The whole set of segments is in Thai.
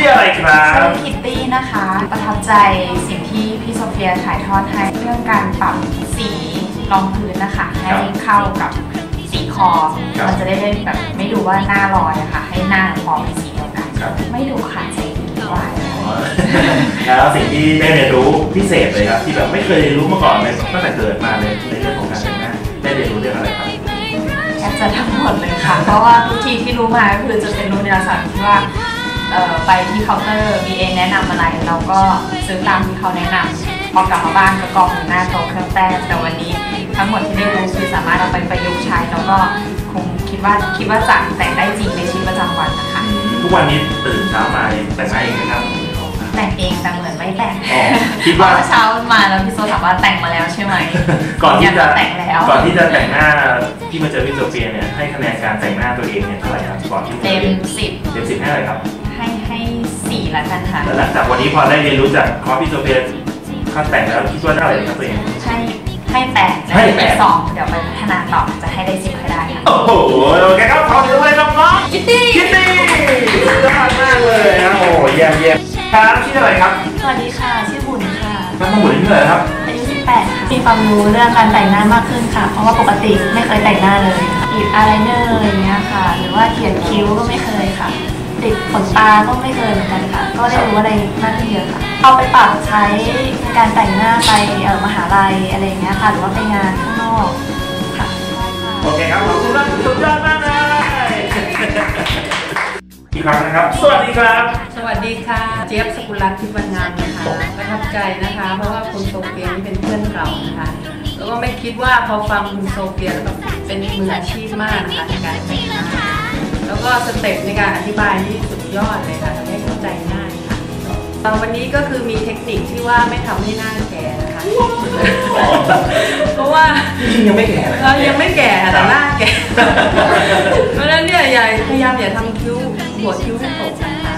ออะไรครับชื่อคิตตี้นะคะประทับใจสิ่งที่พี่โซเฟียถ่ายทอดให้เรื่องการปรับสีรองพื้นนะคะให้เข้ากับสีคอมันจะได้แบบไม่ดูว่าหน้าลอยอะค่ะให้หน้าคอเป็นสีเดียวกันไม่ดูขาดใจวายแล้วสิ่งที่ได้เรียนรู้พิเศษเลยครับที่แบบไม่เคยรู้มาก่อนเลยตั้งแต่เกิดมาเลยในเรื่องของการแต่งหน้าได้เรียนรู้เรื่องอะไรครับแทบจะทั้งหมดเลยค่ะเพราะว่าทุกทีที่รู้มาก็คือจะเป็นรู้ในลักษณะที่ว่าไปที่เคาน์เตอร์ BA แนะนำอะไรเราก็ซื้อตามที่เขาแนะนำพอกลับมาบ้านก็กรองหน้าโต๊ะเครื่องแป้งแต่วันนี้ทั้งหมดที่ได้รู้คือสามารถเอาไปประยุกต์ใช้แล้วก็คงคิดว่าจะแต่งได้จริงในชีวิตประจำวันนะคะทุกวันนี้ตื่นเช้ามาแต่งหน้าเองไหมครับแต่งเองแต่เหมือนไม่แต่งคิดว่าเช้ามาแล้วพี่โซถามว่าแต่งมาแล้วใช่ไหมก่อนที่จะแต่งแล้วก่อนที่จะแต่งหน้าที่มาเจอพี่โซเฟียเนี่ยให้คะแนนการแต่งหน้าตัวเองเนี่ยเท่าไหร่ครับก่อนที่เต็ม 10ให้อะไรครับให้4ละกันค่ะแล้วหลังจากวันนี้พอได้เรียนรู้จากคอร์สพี่โซเฟียขั้นแต่งแล้วคิดว่าได้อะไรครับตัวเองให้8ให้2เดี๋ยวไปพัฒนาต่อจะให้ได้10ให้ได้ค่ะโอ้โหโอเคครับขอถือไว้น้องคิตตี้สุดยอดมากเลยนะโอ้เยี่ยมครับชื่ออะไรครับสวัสดีค่ะชื่อบุญค่ะน้องบุญอายุเท่าไหร่ครับอายุ18ค่ะมีความรู้เรื่องการแต่งหน้ามากขึ้นค่ะเพราะว่าปกติไม่เคยแต่งหน้าเลยติดอายไลเนอร์อย่างเงี้ยค่ะหรือว่าเขียนคิ้วก็ไม่เคยค่ะติดขนตาก็ไม่เคยเหมือนกันค่ะก็ได้รู้อะไรมากขึ้นเยอะค่ะเอาไปปรับใช้ในการแต่งหน้าไปมหาลัยอะไรอย่างเงี้ยค่ะหรือว่าไปงานข้างนอกค่ะโอเคครับขอบคุณมากสุดยอดมากเลยอีกครั้งนะครับสวัสดีครับสวัสดีค่ะเจี๊ยบสกุลรัตน์ทิพย์วันงามนะคะประทับใจนะคะเพราะว่าคุณโซเฟียนี่เป็นเพื่อนเก่านะคะแล้วก็ไม่คิดว่าพอฟังคุณโซเฟียแล้วแบบเป็นมืออาชีพมากนะคะในการแต่งหน้าแล้วก็สเต็ปในการอธิบายนี่สุดยอดเลยค่ะทำให้เข้าใจง่ายค่ะวันนี้ก็คือมีเทคนิคที่ว่าไม่ทำให้หน้าแก่นะคะเพราะว่ายังไม่แก่เลยยังไม่แก่แต่หน้าแก่เพราะฉะนั้นเนี่ยพยายามอย่าทำคิ้วหัวคิ้วให้ตกนะคะ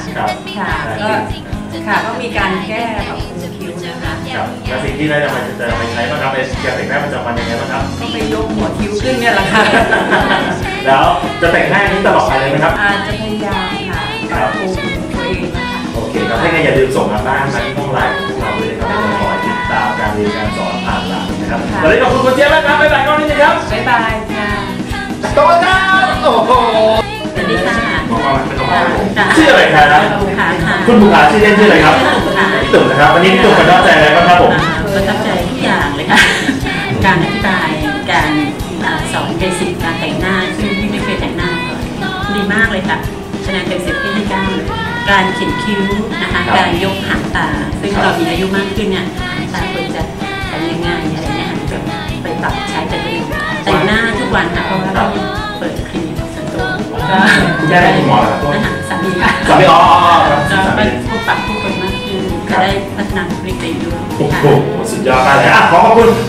ก็มีการแก้แบบคิ้วนะคะแล้วสิ่งที่ได้จะไปใช้บ้างครับในการแต่งหน้าประจำวันยังไงบ้างครับก็ไปยกหัวคิ้วขึ้นเนี่ยแหละค่ะแล้วจะแต่งหน้านี้ตลอดไปเลยไหมครับจะพยายามค่ะปรับปรุงตัวเองนะคะโอเคครับถ้าอย่าลืมส่งมาบ้านมาที่ห้องไลน์ของพวกเราด้วยนะครับจะคอยติดตามการเรียนการสอนผ่านไลน์นะครับวันนี้ขอบคุณคุณเจี๊ยบมากครับบ๊ายบายก่อนนิดนึงครับบ๊ายบายค่ะโตครับโอ้โหสวัสดีค่ะชื่ออะไรครับคุณบุคคาชื่อเล่นชื่ออะไรครับพี่ตุ่มนะครับวันนี้พี่ตุ่มประทับใจอะไรบ้างครับผมประทับใจทุกอย่างเลยค่ะการอธิบายการสอนเบสิกการแต่งหน้าซึ่งพี่ไม่เคยแต่งหน้าก่อนดีมากเลยค่ะคะแนนเต็ม10ให้9เลยการเขียนคิ้วนะคะการยกหางตาซึ่งเรามีอายุมากขึ้นเนี่ยหางตาควรจะแต่งง่ายๆอะไรเงี้ยจะไปปรับใช้แต่ตัวเองแต่งหน้าทุกวันค่ะเพราะว่าเราเปิดคลินิกส่วนตัวก็คุณได้คุณหมอครับสามีค่ะสามีอ๋อจะไปพบปะผู้คนมากขึ้นจะได้พัฒนาบุคลิกตัวเองด้วยโอ้โหสุดยอดมากเลยขอบคุณ